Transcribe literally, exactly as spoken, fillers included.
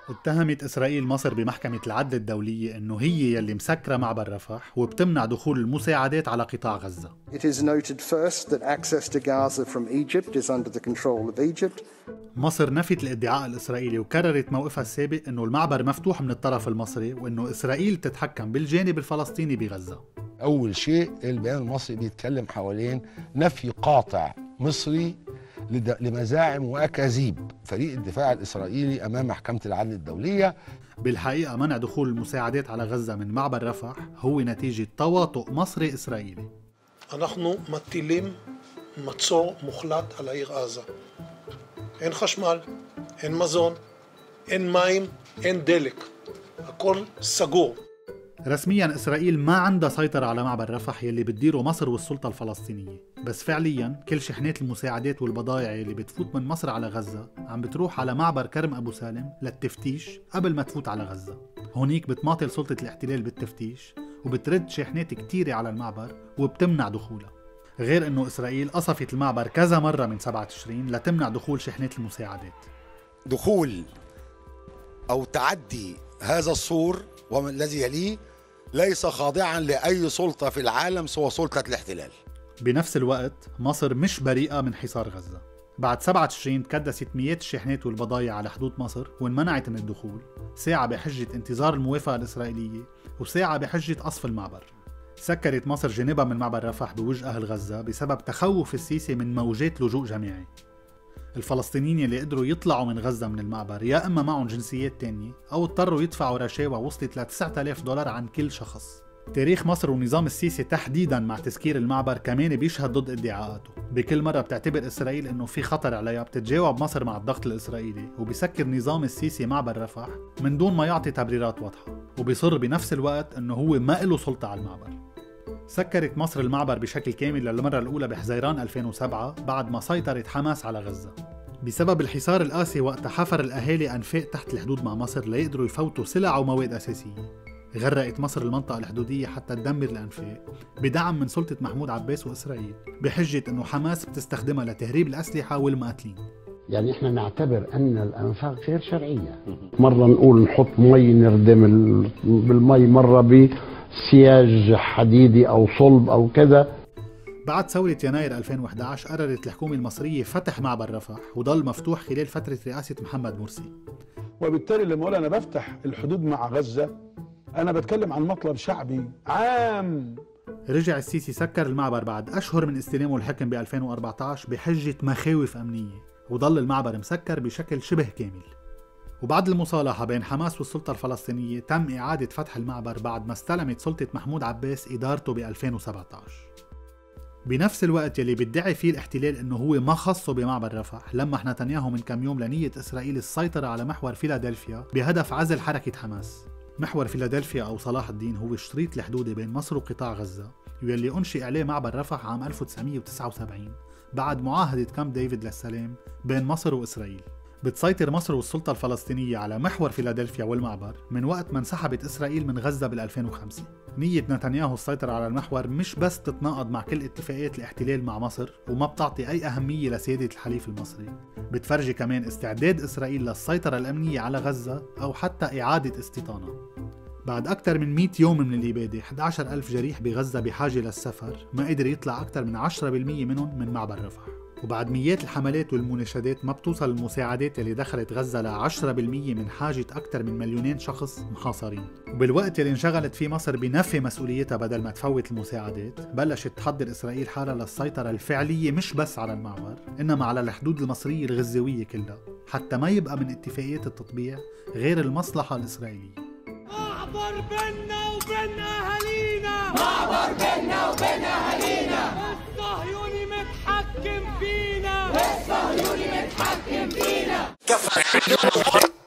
اتهمت إسرائيل مصر بمحكمة العدل الدولية إنه هي يلي مسكرة معبر رفح وبتمنع دخول المساعدات على قطاع غزة. It is noted first that access to Gaza from Egypt is under the control of Egypt. مصر نفت الادعاء الإسرائيلي وكررت موقفها السابق إنه المعبر مفتوح من الطرف المصري وإنه إسرائيل تتحكم بالجانب الفلسطيني بغزة. أول شيء البيان المصري بيتكلم حوالين نفي قاطع مصري لمزاعم وأكاذيب فريق الدفاع الإسرائيلي أمام محكمة العدل الدولية. بالحقيقة منع دخول المساعدات على غزة من معبر رفح هو نتيجة تواطؤ مصري إسرائيلي. אנחנו מטילים מצור מוחלט על העיר עזה. אין חשמל, אין מזון, אין מים, אין דלק. הכל סגור. رسمياً إسرائيل ما عندها سيطرة على معبر رفح يلي بتديره مصر والسلطة الفلسطينية، بس فعلياً كل شحنات المساعدات والبضائع يلي بتفوت من مصر على غزة عم بتروح على معبر كرم أبو سالم للتفتيش قبل ما تفوت على غزة. هونيك بتماطل سلطة الاحتلال بالتفتيش وبترد شحنات كتيرة على المعبر وبتمنع دخولها. غير إنه إسرائيل قصفت المعبر كذا مرة من سبعة تشرين لتمنع دخول شحنات المساعدات. دخول أو تعدي هذا السور ومن الذي يليه ليس خاضعا لأي سلطة في العالم سوى سلطة الاحتلال. بنفس الوقت مصر مش بريئة من حصار غزة. بعد سبعة تشرين تكدست مئات الشاحنات والبضايع على حدود مصر وانمنعت من الدخول، ساعة بحجة انتظار الموافقة الإسرائيلية وساعة بحجة قصف المعبر. سكرت مصر جانبها من معبر رفح بوجه أهل غزة بسبب تخوف السيسي من موجات لجوء جماعي. الفلسطينيين اللي قدروا يطلعوا من غزة من المعبر يا إما معهم جنسيات تانية أو اضطروا يدفعوا رشاوى وصلت ل تسعة آلاف دولار عن كل شخص. تاريخ مصر ونظام السيسي تحديداً مع تسكير المعبر كمان بيشهد ضد ادعاءاته. بكل مرة بتعتبر إسرائيل إنه في خطر عليها بتتجاوب مصر مع الضغط الإسرائيلي وبيسكر نظام السيسي معبر رفح من دون ما يعطي تبريرات واضحة، وبيصر بنفس الوقت إنه هو ما له سلطة على المعبر. سكرت مصر المعبر بشكل كامل للمرة الأولى بحزيران ألفين وسبعة بعد ما سيطرت حماس على غزة. بسبب الحصار القاسي وقت حفر الأهالي أنفاق تحت الحدود مع مصر ليقدروا يفوتوا سلع ومواد أساسية. غرقت مصر المنطقة الحدودية حتى تدمر الأنفاق بدعم من سلطة محمود عباس وإسرائيل بحجة أنه حماس بتستخدمها لتهريب الأسلحة والمقاتلين. يعني إحنا نعتبر أن الأنفاق غير شرعية. مرة نقول نحط مي نردم بالمي، مرة بسياج حديدي أو صلب أو كذا. بعد ثورة يناير ألفين وإحدى عشر قررت الحكومة المصرية فتح معبر رفح وضل مفتوح خلال فترة رئاسة محمد مرسي. وبالتالي لما أقول أنا بفتح الحدود مع غزة أنا بتكلم عن مطلب شعبي عام. رجع السيسي سكر المعبر بعد أشهر من استلامه الحكم ب ألفين وأربعة عشر بحجة مخاوف أمنية، وضل المعبر مسكر بشكل شبه كامل. وبعد المصالحة بين حماس والسلطة الفلسطينية تم إعادة فتح المعبر بعد ما استلمت سلطة محمود عباس إدارته ب ألفين وسبعة عشر. بنفس الوقت يلي بيدعي فيه الاحتلال انه هو ما خصه بمعبر رفح، لمح نتنياهو من كم يوم لنية اسرائيل السيطرة على محور فيلادلفيا بهدف عزل حركة حماس. محور فيلادلفيا او صلاح الدين هو الشريط الحدودي بين مصر وقطاع غزة، واللي انشئ عليه معبر رفح عام ألف وتسعمئة وتسعة وسبعين بعد معاهدة كامب ديفيد للسلام بين مصر واسرائيل. بتسيطر مصر والسلطة الفلسطينية على محور فيلادلفيا والمعبر من وقت ما انسحبت إسرائيل من غزة بال ألفين وخمسة. نية نتنياهو السيطرة على المحور مش بس تتناقض مع كل اتفاقيات الاحتلال مع مصر وما بتعطي أي أهمية لسيادة الحليف المصري، بتفرجي كمان استعداد إسرائيل للسيطرة الأمنية على غزة أو حتى إعادة استيطانها. بعد أكثر من مئة يوم من الإبادة، أحد عشر ألف جريح بغزة بحاجة للسفر ما قدر يطلع أكثر من عشرة بالمئة منهم من معبر رفح. وبعد ميات الحملات والمناشدات ما بتوصل المساعدات اللي دخلت غزة ل عشرة بالمئة من حاجة أكثر من مليونين شخص محاصرين. وبالوقت اللي انشغلت فيه مصر بنفي مسؤوليتها بدل ما تفوت المساعدات، بلشت تحضر إسرائيل حالها للسيطرة الفعلية مش بس على المعبر إنما على الحدود المصرية الغزاوية كلها، حتى ما يبقى من اتفاقيات التطبيع غير المصلحة الإسرائيلية. معبر بيننا وبين أهالينا، معبر بيننا وبين أهالينا، الصهيوني متحكم فينا، الصهيوني متحكم فينا.